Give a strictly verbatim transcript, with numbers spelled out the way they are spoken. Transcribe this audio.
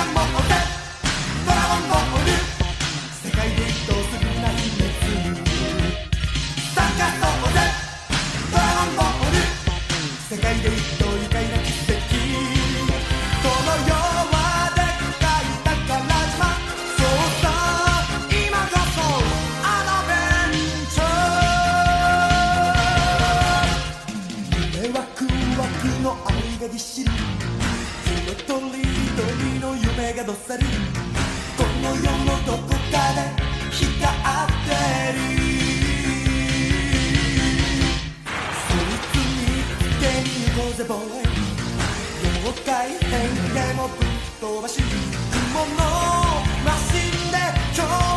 もうぜドラゴンボール世界で一等するな秘密に探そうぜドラゴンボール世界で一等愉快な奇跡この世はでっかい宝島そうさ今こそアドベンチャー夢ワクワクの愛がぎっしり色とりどりの夢がどっさりこの世のどこかで光ってるそいつにつけに行こうぜボーイ妖怪変でもぶっ飛ばし雲のマシンで今日